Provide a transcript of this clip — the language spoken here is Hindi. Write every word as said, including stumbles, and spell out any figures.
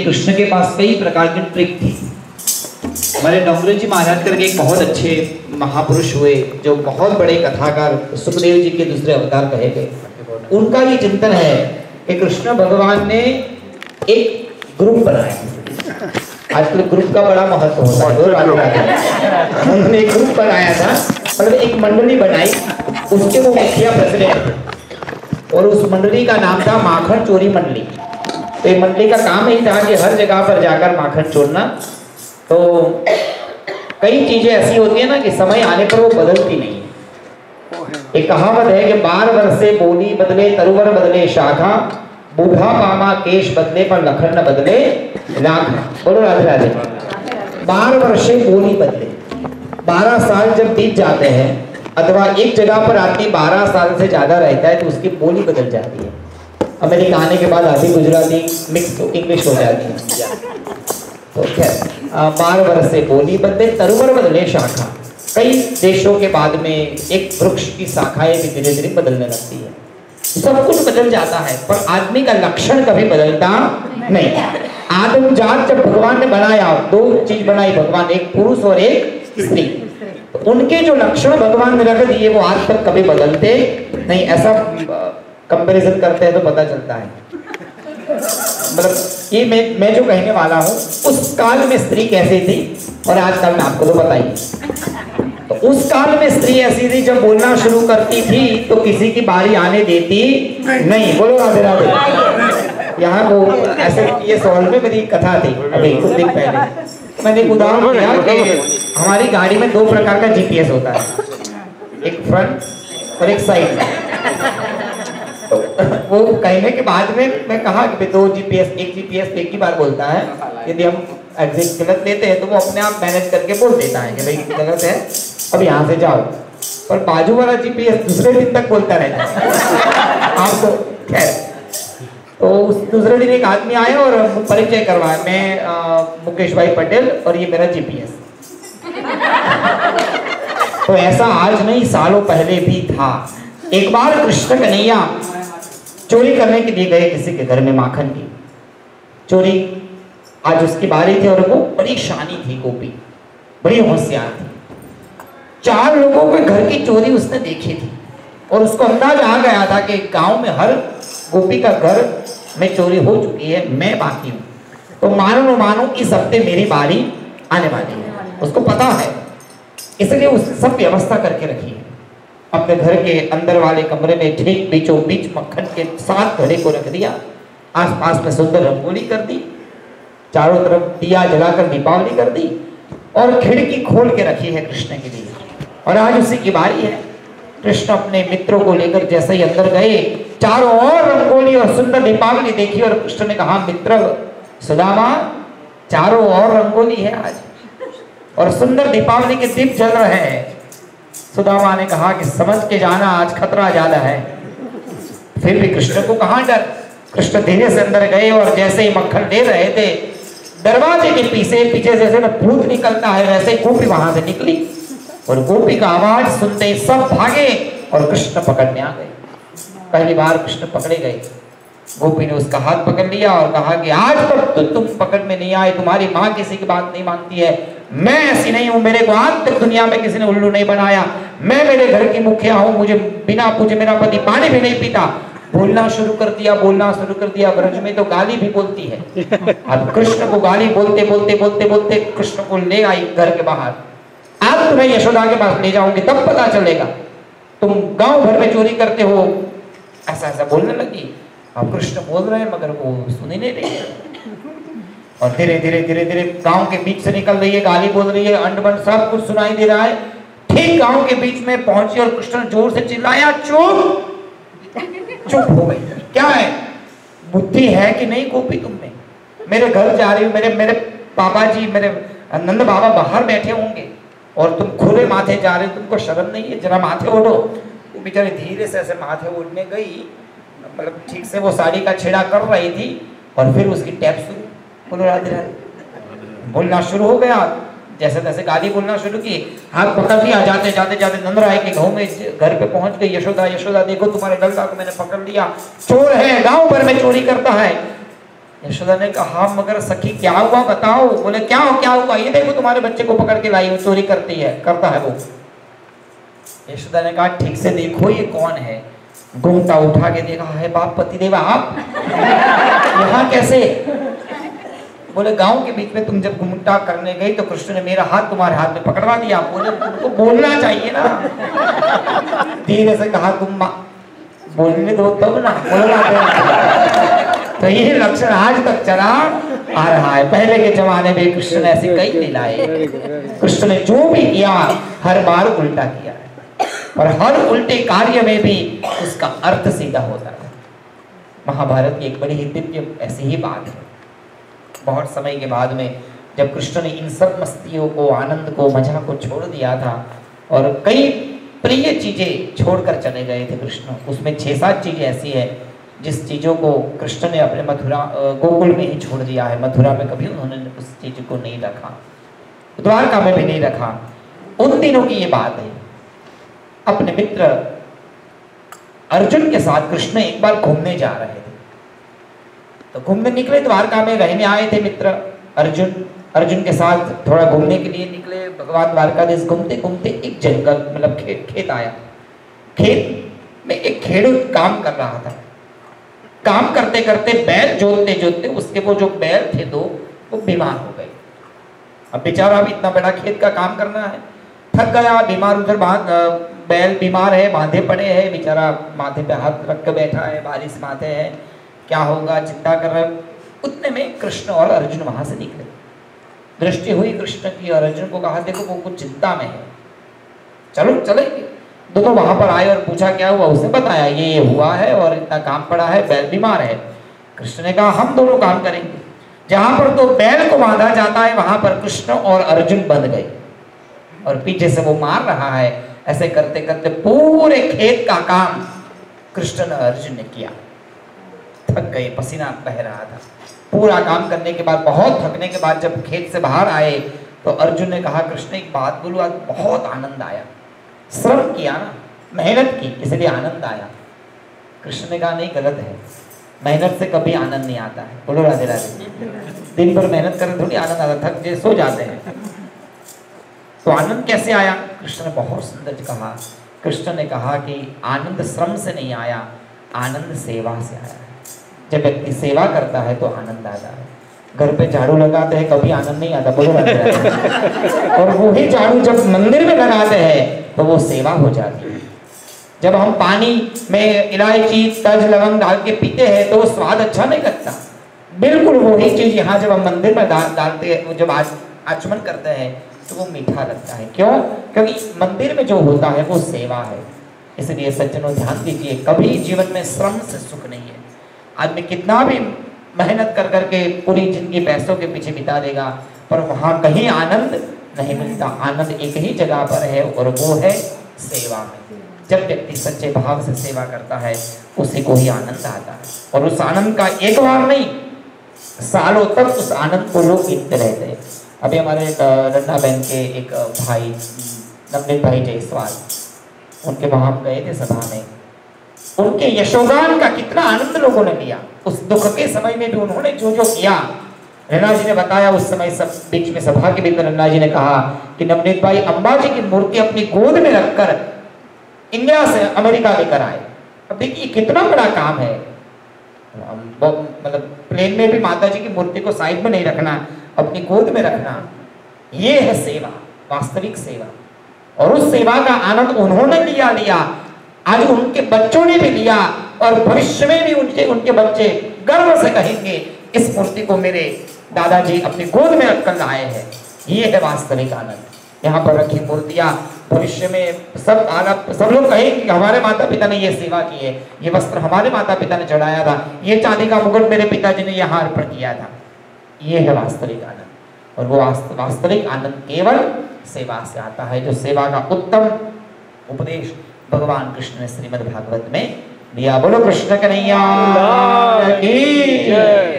कृष्ण के पास कई प्रकार की ट्रिक थी। हमारे डोंगरे जी महाराज करके एक बहुत अच्छे महापुरुष हुए जो बहुत बड़े कथाकार सुखदेव जी के दूसरे अवतार कहे गए। उनका ये चिंतन है कि कृष्ण भगवान ने एक ग्रुप बनाया। आजकल ग्रुप का बड़ा महत्व होता है। उन्होंने एक ग्रुप बनाया था, मतलब एक मंडली बनाई, उसके वो मुखिया प्रेसिडेंट, और उस मंडली का नाम था माखन चोरी मंडली। तो ये मंडली का काम ही था कि हर जगह पर जाकर माखन चोरना। तो कई चीजें ऐसी होती है ना कि समय आने पर वो बदलती नहीं है। एक कहावत है कि बार वर्षे बोली बदले तरुवर बदले शाखा, बूढ़ा मामा केश बदले पर लखन न बदले लाखा। बोलो राधे राधे। बार वर्षे बोली बदले, बारह साल जब बीत जाते हैं अथवा एक जगह पर आदमी बारह साल से ज्यादा रहता है तो उसकी बोली बदल जाती है। अमेरिका आने के बाद आधी गुजराती मिक्स इंग्लिश हो जाती है। तो खैर बारह वर्ष से बोली बदले तरुवर बदले शाखा। कई देशों के बाद में एक वृक्ष की शाखाएं भी धीरे धीरे बदलने लगती है। सब कुछ बदल जाता है पर आदमी का लक्षण कभी बदलता नहीं। आदम जात जब भगवान ने बनाया, दो चीज बनाई भगवान, एक पुरुष और एक स्त्री। तो उनके जो लक्षण भगवान ने रख दिए वो आज तक कभी बदलते नहीं। ऐसा कंपैरिजन करते हैं तो पता चलता है। मतलब ये मैं मैं जो कहने वाला हूँ, उस काल में स्त्री कैसी थी और आज काल में आपको तो बताइए। तो उस काल में स्त्री ऐसी थी जब बोलना शुरू करती थी तो किसी की बारी आने देती नहीं। बोलो राधे राधे। यहाँ वो ऐसे ये सवाल में मेरी कथा थी अभी कुछ दिन पहले। मैंने एक उदाहरण दिया कि हमारी गाड़ी में दो प्रकार का जीपीएस होता है, एक फ्रंट और एक साइड। तो वो कहने के बाद में मैं कहा कि दो जीपीएस, एक जीपीएस एक ही बार बोलता है। यदि हम एग्जिट गलत लेते हैं तो वो अपने आप मैनेज करके बोल देता है कि भाई गलत है, अब यहाँ से जाओ। पर बाजू वाला जीपीएस दूसरे दिन तक बोलता रहता है आपको। खैर, तो उस दूसरे दिन एक आदमी आया और परिचय करवाया, मैं आ, मुकेश भाई पटेल और ये मेरा जीपीएस। तो ऐसा आज नहीं, सालों पहले भी था। एक बार कृष्ण कन्हैया चोरी करने के लिए गए किसी के घर में माखन की चोरी। आज उसकी बारी थी और वो बड़ी शानी थी, गोपी बड़ी होशियार थी। चार लोगों के घर की चोरी उसने देखी थी और उसको अंदाज आ गया था कि गांव में हर गोपी का घर में चोरी हो चुकी है, मैं बाकी हूँ। तो मानो न मानो इस हफ्ते मेरी बारी आने वाली है, उसको पता है। इसलिए उसने सब व्यवस्था करके रखी है। अपने घर के अंदर वाले कमरे में ठीक बीचों बीच मक्खन के साथ घड़े को रख दिया, आसपास में सुंदर रंगोली कर दी, चारों तरफ दिया जलाकर दीपावली कर दी और खिड़की खोल के रखी है कृष्ण के लिए। और आज उसी की बारी है। कृष्ण अपने मित्रों को लेकर जैसे ही अंदर गए, चारों ओर रंगोली और सुंदर दीपावली देखी और कृष्ण ने कहा, मित्र सुदामा, चारों ओर रंगोली है आज और सुंदर दीपावली के दीप जल रहे हैं। सुदामा ने कहा कि समझ के जाना, आज खतरा ज्यादा है। फिर भी कृष्ण को कहां डर। कृष्ण धीरे से अंदर गए और जैसे ही मक्खन ले रहे थे, दरवाजे के पीछे पीछे जैसे ना भूत निकलता है वैसे गोपी वहां से निकली और गोपी का आवाज सुनते सब भागे और कृष्ण पकड़ने आ गए। पहली बार कृष्ण पकड़े गए। गोपी ने उसका हाथ पकड़ लिया और कहा कि आज तक तो तुम पकड़ में नहीं आए, तुम्हारी माँ किसी की बात नहीं मानती है, मैं ऐसी नहीं हूँ, मेरे को आज तक दुनिया में किसी ने उल्लू नहीं बनाया, मैं मेरे घर की मुखिया हूँ, मुझे बिना पूछे मेरा पति पानी भी नहीं पीता। बोलना शुरू कर दिया बोलना शुरू कर दिया ब्रज में तो गाली भी बोलती है। अब कृष्ण को गाली बोलते बोलते बोलते बोलते कृष्ण को ले आई घर के बाहर। आज तुम्हें यशोदा के पास ले जाऊंगी, तब पता चलेगा तुम गांव भर में चोरी करते हो। ऐसा ऐसा बोलने लगी। अब कृष्ण बोल रहे हैं मगर वो सुन ही नहीं रही और धीरे धीरे धीरे धीरे गांव के बीच से निकल रही है, गाली बोल रही है, अंड बंड सब कुछ सुनाई दे रहा है। ठीक गांव के बीच में पहुंची और कृष्ण जोर से चिल्लाया, चुप। चुप हो गई। क्या है, बुद्धि है कि नहीं गोपी तुम में? मेरे घर जा रही हूँ, मेरे मेरे पापा जी, मेरे नंद बाबा बाहर बैठे होंगे और तुम खुले माथे जा रहे हो, तुमको शर्म नहीं है? जरा माथे ओढ़ो। वो बेचारी धीरे से ऐसे माथे ओढ़ने गई, मतलब ठीक से वो साड़ी का छेड़ा कर रही थी और फिर उसकी टैप शुरू, बोलो राधे राधे, बोलना शुरू हो गया। जैसे तैसे गाली बोलना शुरू की, हाथ पकड़ लिया। जाते जाते जाते नंद राय के गाँव में घर पे पहुंच गई। यशोदा यशोदा देखो तुम्हारे लड़का को मैंने पकड़ लिया, चोर है, गांव भर में चोरी करता है। यशोदा ने कहा मगर सखी क्या हुआ बताओ। बोले क्या हो क्या हुआ, ये देखो तुम्हारे बच्चे को पकड़ के लाई हो, चोरी करती है करता है वो। यशोदा ने कहा ठीक से देखो ये कौन है। घूमता उठा के देखा है बाप पतिदेवा आप यहाँ कैसे। बोले गांव के बीच में तुम जब घूमटा करने गई तो कृष्ण ने मेरा हाथ तुम्हारे हाथ में पकड़वा दिया। बोले तुमको बोलना चाहिए ना। धीरे से कहा तुम बोलने दो तब ना बोलना। तो ये लक्षण आज तक चला आ रहा है। पहले के जमाने में कृष्ण ने ऐसी कई लीलाएं, कृष्ण ने जो भी किया हर बार उल्टा किया है, और हर उल्टे कार्य में भी उसका अर्थ सीधा होता है। महाभारत की एक बड़ी ही दिव्य ऐसी ही बात है। बहुत समय के बाद में जब कृष्ण ने इन सब मस्तियों को, आनंद को, मजा को छोड़ दिया था और कई प्रिय चीजें छोड़कर चले गए थे कृष्ण, उसमें छह सात चीजें ऐसी है जिस चीजों को कृष्ण ने अपने मथुरा गोकुल में ही छोड़ दिया है। मथुरा में कभी उन्होंने उस चीज को नहीं रखा, द्वारका में भी नहीं रखा। उन दिनों की ये बात है। अपने मित्र अर्जुन के साथ कृष्ण एक बार घूमने जा रहे थे। तो घूमने निकले, द्वारका में रहने आए थे मित्र अर्जुन। अर्जुन के साथ थोड़ा घूमने के लिए निकले। भगवान द्वारकाधीश घूमते घूमते एक जंगल मतलब खेत खेत आया। खेत में एक खेडूत काम कर रहा था। काम करते करते बैल जोतते जोतते उसके वो जो बैल थे दो वो बीमार हो गए। अब बेचारा भी इतना बड़ा खेत का काम करना है, थक गया, बीमार। उधर बैल बीमार है, बांधे पड़े हैं, बेचारा माथे पे हाथ रख के बैठा है, बारिश माथे है, क्या होगा चिंता कर रहे। उतने में कृष्ण और अर्जुन वहां से निकले। दृष्टि हुई कृष्ण की और अर्जुन को कहा देखो वो कुछ चिंता में है, चलो चलेंगे। दोनों वहां पर आए और पूछा क्या हुआ। उसने बताया ये ये हुआ है और इतना काम पड़ा है, बैल बीमार है। कृष्ण ने कहा हम दोनों काम करेंगे। जहां पर तो बैल को बांधा जाता है वहां पर कृष्ण और अर्जुन बंध गए और पीछे से वो मार रहा है। ऐसे करते करते पूरे खेत का काम कृष्ण और अर्जुन ने किया। थक गए, पसीना बह रहा था। पूरा काम करने के बाद, बहुत थकने के बाद जब खेत से बाहर आए तो अर्जुन ने कहा कृष्ण एक बात बोलूं, आज बहुत आनंद आया। श्रम किया ना, मेहनत की, इसलिए आनंद आया। कृष्ण ने कहा नहीं गलत है, मेहनत से कभी आनंद नहीं आता है। बोलो राधे राधे। दिन भर मेहनत करें थोड़ी आनंद आता, थक जे सो जाते हैं। तो आनंद कैसे आया? कृष्ण ने बहुत सुंदर कहा। कृष्ण ने कहा कि आनंद श्रम से नहीं आया, आनंद सेवा से आया है। जब व्यक्ति सेवा करता है तो आनंद आता है। घर पे झाड़ू लगाते हैं कभी आनंद नहीं आता, बोलो और वही झाड़ू जब मंदिर में लगाते हैं तो वो सेवा हो जाती है। जब हम पानी में इलायची तज लवंग डाल के पीते हैं तो वो स्वाद अच्छा नहीं लगता। बिल्कुल वही चीज यहाँ जब हम मंदिर में डाल डालते हैं, जब आचमन करते हैं तो वो मीठा लगता है। क्यों? क्योंकि मंदिर में जो होता है वो सेवा है। इसलिए सज्जनों ध्यान दीजिए, कभी जीवन में श्रम से सुख नहीं है। आदमी कितना भी मेहनत कर करके पूरी जिंदगी पैसों के पीछे बिता देगा पर वहाँ कहीं आनंद नहीं मिलता। आनंद एक ही जगह पर है और वो है सेवा में। जब व्यक्ति सच्चे भाव से सेवा करता है उसी को ही आनंद आता है, और उस आनंद का एक बार नहीं सालों तक उस आनंद को लोग गिनते रहते हैं। अभी हमारे रन्ना बहन के एक भाई नवनीत भाई जायसवाल, उनके वहां हम गए थे सभा में। उनके यशोगान का कितना आनंद लोगों ने लिया। उस दुख के समय में भी उन्होंने जो जो किया, रन्ना जी ने बताया उस समय सब बीच में सभा के भीतर रन्ना जी ने कहा कि नवनीत भाई अम्बा जी की मूर्ति अपनी गोद में रखकर इंडिया से अमेरिका लेकर आए। अब देखिए कितना बड़ा काम है। मतलब प्लेन में भी माता जी की मूर्ति को साइड में नहीं रखना, अपनी गोद में रखना, ये है सेवा, वास्तविक सेवा। और उस सेवा का आनंद उन्होंने लिया लिया आज उनके बच्चों ने भी लिया, और भविष्य में भी उनके उनके बच्चे गर्व से कहेंगे इस मूर्ति को मेरे दादाजी अपनी गोद में रखकर लाए हैं। ये है वास्तविक आनंद। यहाँ पर रखी मूर्तियां भविष्य में सब आला सब लोग कहेंगे कि हमारे माता पिता ने ये सेवा की है, ये वस्त्र हमारे माता पिता ने चढ़ाया था, ये चांदी का मुकुट मेरे पिताजी ने यहाँ अर्पण किया था। ये है वास्तविक आनंद, और वो वास्तविक आनंद केवल सेवा से आता है, जो सेवा का उत्तम उपदेश भगवान कृष्ण ने श्रीमद् भागवत में दिया। बोलो कृष्ण कन्हैया की जय।